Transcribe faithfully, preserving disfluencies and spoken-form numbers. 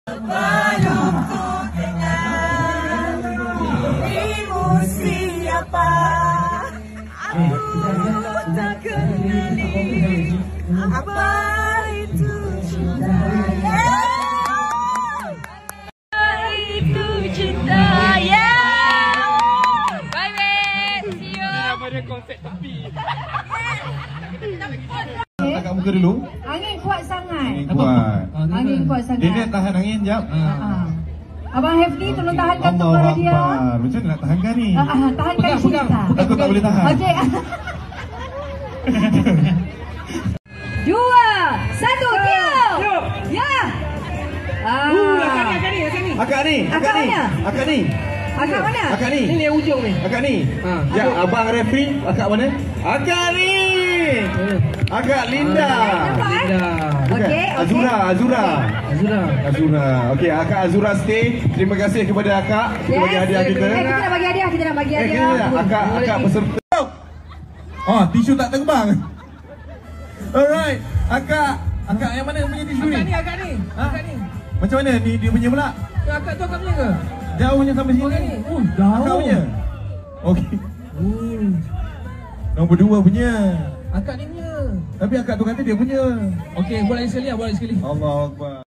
Belum ku kenal dirimu siapa, aku tak kenali apa itu cinta. Apa itu cinta, yeah. Bye bye, see you. Nama dia konsep tapi. Angkat muka dulu. Angin kuat sangat. Angin kuat. Angin kuat sangat. Dia nak tahan angin jap. Ah. Abang Hefni tolong tahan kantung Allah pada dia. Akbar. Macam mana nak tahankan ni? Ah, ah, tahankan cinta. Aku tak boleh tahan. Okey. Dua, satu, tiup. Ya. Ah. Akak ni, akak ni, akak ni. Akak ni, akak ni. Akak ni. Akak mana? Akak ni. Ini yang ujung ni. Akak ni. Ha. Ya, abang referee, akak mana? Akak ni. Akak Linda. Nampak eh? Linda. Bukan? Okey, okey. Azura, Azura. Azura. Azura. Okey, akak Azura stay. Terima kasih kepada akak. Kita bagi Yes. hadiah kita. Eh, kita nak bagi hadiah, kita nak bagi Eh, hadiah. kita nak akak akak peserta. Oh, tisu tak terbang. Alright, akak akak yang mana punya tisu ni? Akak ni, akak ni. Ha? Akak ni. Macam mana ni dia punya pula? Akak tu akak punya ke? Jauhnya sampai sini. Akak ni. Oh, jauh. Akak punya. Okey. Oh. Nombor dua punya. Akak ni punya. Tapi akak tu kata dia punya. Okey, buat lagi sekali lah, buat lagi sekali. Allahu Akbar.